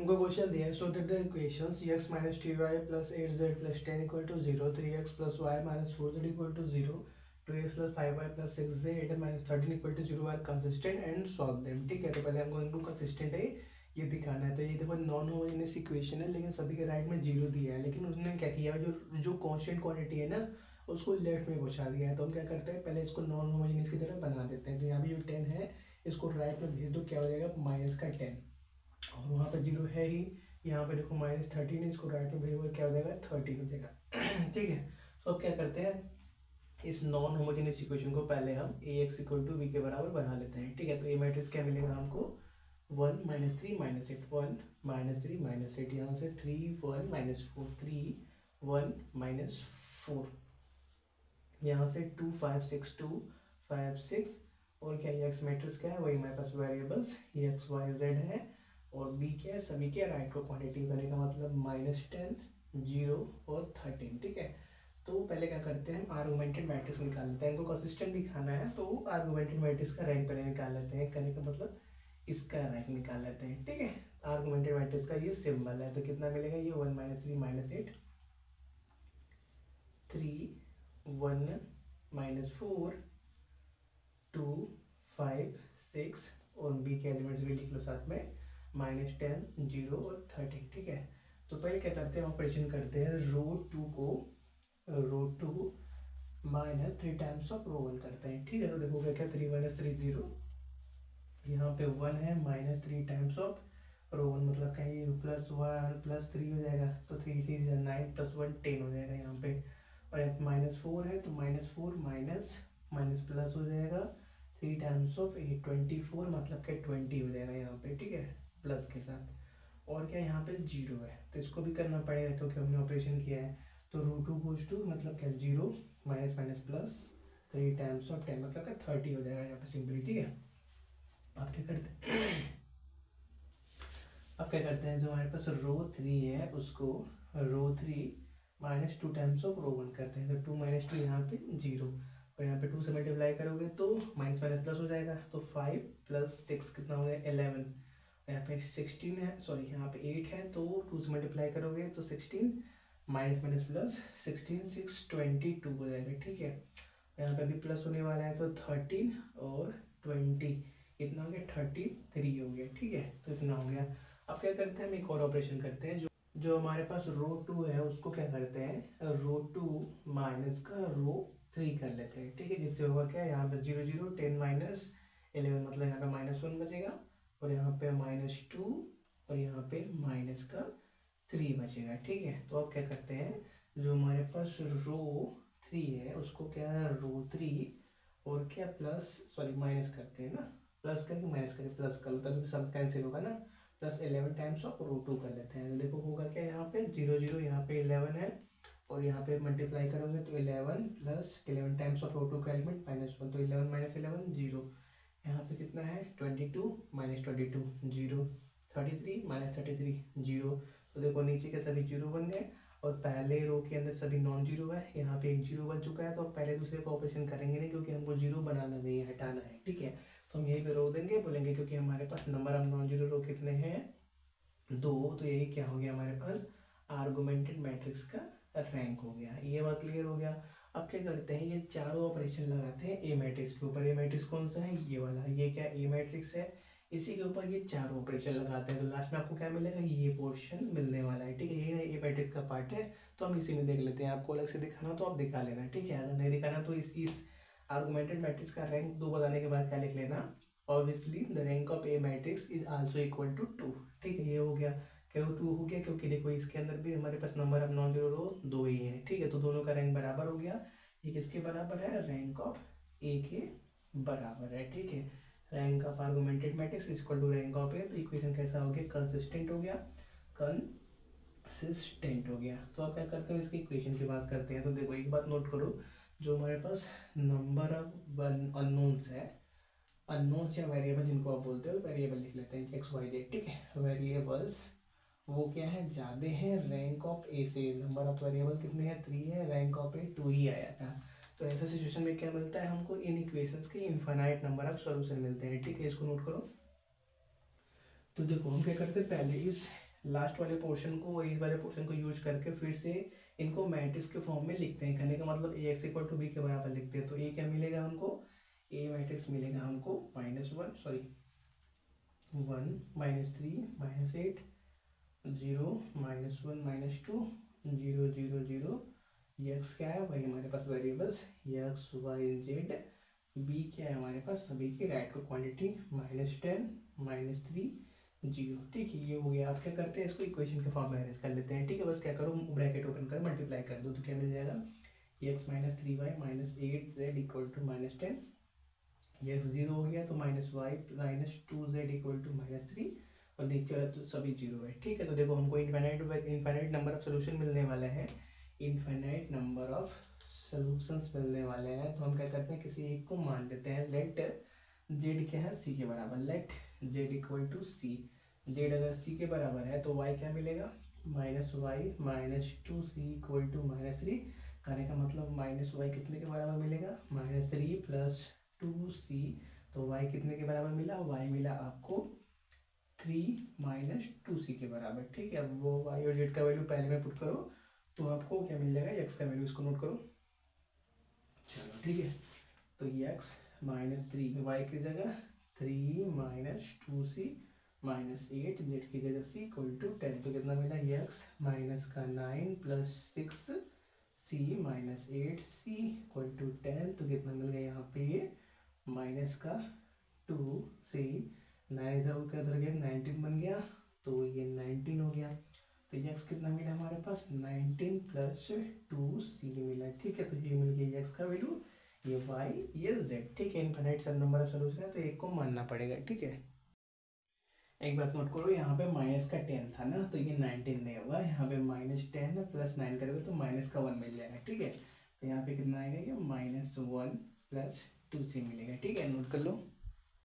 हमको क्वेश्चन दिया है, so that the equations x minus t y plus 8z plus 10 equal to 0, 3x plus y minus 4z equal to 0, 2x plus 5y plus 6z minus 13 equal to 0 are consistent and solve them. ठीक है, तो पहले हमको इनको consistent है ये दिखाना है। तो ये देखो नॉन होमोजेनियस इक्वेशन है, लेकिन सभी के राइट में जीरो दिया है, लेकिन उन्होंने क्या किया, जो जो कॉन्स्टेंट क्वांटिटी है ना उसको लेफ्ट में पहुंचा दिया है। तो हम क्या करते हैं, पहले इसको नॉन होमोजेनियस की तरह बना देते हैं। तो यहाँ पे जो 10 है इसको राइट में भेज दो, क्या हो जाएगा माइनस का 10, और वहाँ पे जीरो है ही, यहाँ पे देखो माइनस 13, इसको राइट में भेजोगे क्या हो जाएगा 13 हो जाएगा। ठीक है, तो अब क्या करते हैं, इस नॉन होमोजेनियस इक्वेशन को पहले हम A X equal to B के बराबर बना लेते हैं। ठीक है, तो ए मैट्रिक्स क्या मिलेगा हमको 1 माइनस 3 माइनस 8, 1 माइनस 3 माइनस 8, यहाँ से 3 1 माइनस 4, 3 1 माइनस 4, यहाँ से 2 5 6 2 5 6, और क्या एक्स मैट्रिक्स क्या है, वही हमारे पास वेरिएबल्स एक्स वाई जेड है, और बी क्या है, सभी के राइट को क्वांटिटी करने का मतलब -10 0 और 13। ठीक है, तो पहले क्या करते हैं, हम आर्गुमेंटेड मैट्रिक्स निकाल लेते हैं। इनको कंसिस्टेंट दिखाना है तो आर्गुमेंटेड मैट्रिक्स का रैंक पहले निकाल लेते हैं, कहने का मतलब इसका रैंक निकाल लेते हैं। ठीक है, आर्गुमेंटेड मैट्रिक्स का ये सिंबल है, तो कितना मिलेगा, ये 1 माइनस 3 माइनस 8, 3 1 माइनस 4 2 5 6, और बी के एलिमेंट्स भी लिख लो साथ में, -10 0 और 13। ठीक है, तो पहले क्या करते हैं, ऑपरेशन करते हैं, row two minus 3 times of row 1 करते हैं। ठीक है, तो देखो क्या क्या 3 माइनस 3 0, यहाँ पे 1 है, -3 टाइम्स ऑफ रो 1 मतलब कहीं +1 +3 हो जाएगा, तो 3 3 9 + 1 10 हो जाएगा यहाँ पे, और यहाँ पे -4 है तो -4 माइनस माइनस प्लस हो जाएगा, 3 टाइम्स ऑफ 8 24 मतलब क्या 20 हो जाएगा यहाँ पे। ठीक है, प्लस के साथ, और क्या यहाँ पे 0 है तो इसको भी करना पड़ेगा क्योंकि हमने ऑपरेशन किया है। तो √2 गोज टू मतलब क्या 0 minus minus plus 3 times of 10 मतलब क्या 30 हो जाएगा यहाँ पे सिंपली। ठीक है, अब क्या करते हैं, अब क्या करते हैं, जो हमारे पास रो 3 है उसको रो 3 -2 टाइम्स ऑफ रो 1 करते हैं। तो 2 - 2 यहाँ पे 0, और यहाँ पे 2 से मल्टीप्लाई करोगे तो माइनस माइनस प्लस हो जाएगा, तो 5 + 6 कितना हो गया 11, यहाँ पे 16 है, सॉरी यहाँ पे 8 है, तो 2 से मल्टीप्लाई करोगे तो 16 माइनस माइनस प्लस 16 6 22 हो जाएगा। ठीक है, यहाँ पे भी प्लस होने वाला है, तो 13 और 20 इतना हो गया 33 हो गया। ठीक है, तो इतना हो गया। अब क्या करते हैं, हम एक और ऑपरेशन करते हैं, जो हमारे पास रो 2 है उसको क्या करते हैं, रो 2 माइनस का रो 3 कर लेते हैं। ठीक है, जिससे होगा क्या, यहाँ पे 0 0 10 माइनस 11 मतलब यहाँ पे -1 बचेगा, और यहाँ पे -2, और यहाँ पे माइनस का 3 बचेगा। ठीक है, तो अब क्या करते हैं, जो हमारे पास रो 3 है उसको क्या रो 3 और क्या प्लस सॉरी माइनस करते हैं ना, प्लस करके माइनस करके प्लस कर लो तभी सब कैंसिल होगा ना, +11 टाइम्स ऑफ रो 2 कर लेते हैं। तो देखो होगा क्या, यहाँ पे 0 0 यहाँ पे 11 है, और यहाँ पे मल्टीप्लाई करोगे तो 11 + 11 टाइम्स ऑफ रो 2 का एलिमेंट -1, तो 11 - 11 0, यहाँ पे कितना है 22 - 22 0, 33 - 33 0। तो देखो नीचे के सभी जीरो बन गए, और पहले रो के अंदर सभी नॉन जीरो है, यहाँ पे एक जीरो बन चुका है, तो अब पहले दूसरे को ऑपरेशन करेंगे नहीं क्योंकि हमको जीरो बनाना नहीं है, हटाना है। ठीक है, तो हम यहीं पे रो देंगे, बोलेंगे क्योंकि हमारे पास number of non zero row कितने हैं 2, तो यही क्या हो गया हमारे पास आर्गुमेंटेड मैट्रिक्स का रैंक हो गया। ये बात क्लियर हो गया। अब क्या करते हैं, ये चारों ऑपरेशन लगाते हैं ए मैट्रिक्स के ऊपर। ए मैट्रिक्स कौन सा है, ये वाला, ये क्या ए मैट्रिक्स है, इसी के ऊपर ये चारों ऑपरेशन लगाते हैं, तो लास्ट में आपको क्या मिलेगा, ये पोर्शन मिलने वाला है। ठीक है, ये ए मैट्रिक्स का पार्ट है, तो हम इसी में देख लेते हैं। आपको अलग से दिखाना तो आप दिखा लेना। ठीक है, अगर नहीं दिखाना तो इस आर्गुमेंटेड मैट्रिक्स का रैंक 2 बताने के बाद क्या लिख लेना, obviously the rank of a matrix is also equal to 2। ठीक है, ये हो गया, क्यों 2 हो गया, क्योंकि देखो इसके अंदर भी हमारे पास number of non zero row 2 ही है। ठीक है, तो दोनों का रैंक बराबर हो गया। ये किसके बराबर है, रैंक ऑफ ए के बराबर है। ठीक है, rank of augmented matrix equal to rank of A, तो इक्वेशन कैसा हो गया, कंसिस्टेंट हो गया, कंसिस्टेंट हो गया। तो आप क्या करते हो, इसकी इक्वेशन की बात करते हैं। तो देखो एक बात नोट करो, जो हमारे पास नंबर ऑफ अननोन्स है, अननोन्स या वेरिएबल जिनको आप बोलते हो, वेरिएबल लिख लेते हैं एक्स वाई जेड। ठीक है, वेरिएबल्स वो क्या है, ज़्यादा है रैंक ऑफ ए से। नंबर ऑफ वेरिएबल कितने हैं 3 है, रैंक ऑफ ए 2 ही आया था। तो ऐसा सिचुएशन में क्या मिलता है हमको, इन इक्वेशंस के इनफाइनाइट नंबर ऑफ सॉल्यूशन मिलते हैं। ठीक है, इसको नोट करो। तो देखो हम क्या करते हैं, पहले इस लास्ट वाले पोर्शन को और इस वाले पोर्शन को यूज करके फिर से इनको मैट्रिक्स के फॉर्म में लिखते हैं। कहने का मतलब A X equal to B के बराबर लिखते हैं। तो ए क्या मिलेगा हमको, ए मैट्रिक्स मिलेगा हमको -1 सॉरी 1 -3 -8 0 -1 -2 0 0 0। यक्स क्या है, वही हमारे पास variables X Y Z. B क्या है हमारे पास, सभी की राइट को क्वांटिटी -10 -3 0। ठीक है, ये हो गया। आप क्या करते हैं, इसको इक्वेशन के फॉर्म में अरेंज कर लेते हैं। ठीक है, बस क्या करो, ब्रैकेट ओपन कर मल्टीप्लाई कर दो तो क्या मिल जाएगा, x -3y -8z equal to -10। X 0 हो गया तो -y -2z इक्वल टू -3 और नीचे वाला तो सभी 0 है। ठीक है, तो देखो हमको इनफाइनाइट नंबर ऑफ सोल्यूशन मिलने वाले हैं, इनफाइनाइट नंबर ऑफ सोल्यूशंस मिलने वाले हैं। तो हम क्या करते हैं, किसी एक को मान लेते हैं। लेट जेड क्या है, सी के बराबर। Let Z equal to C. Z अगर सी के बराबर है तो वाई क्या मिलेगा, -y -2c इक्वल टू -3। कहने का मतलब -y कितने के बराबर मिलेगा, -3 + 2c। तो y कितने के बराबर मिला, y मिला आपको 3 - 2c के बराबर। ठीक है, अब वो y और z का वैल्यू पहले में पुट करो तो आपको क्या मिल जाएगा, x का वैल्यू। इसको नोट करो। चलो ठीक है, तो x -3 y की जगह 3 - 2c -8 जेड की जगह c इक्वल टू 10। तो कितना मिला, x -9 + 6c -8c equal to 10। तो कितना मिल गया यहाँ पे, ये -2c 9 इधर होकर उधर गया 19 बन गया, तो ये 19 हो गया। तो x कितना मिला हमारे पास, 19 + 2c मिला। ठीक है, तो ये मिल गया x का वैल्यू, ये y ये z। ठीक है, इनफाइनाइट सब नंबर ऑफ सॉल्यूशन है तो एक को मानना पड़ेगा। ठीक है, एक बात नोट करो, यहाँ पे माइनस का 10 था ना, तो ये 19 नहीं होगा। यहाँ पे -10 + 9 करोगे तो -1 मिल जाएगा। ठीक है, तो यहाँ पे कितना आएगा, ये -1 + 2c मिलेगा। ठीक है, नोट कर लो।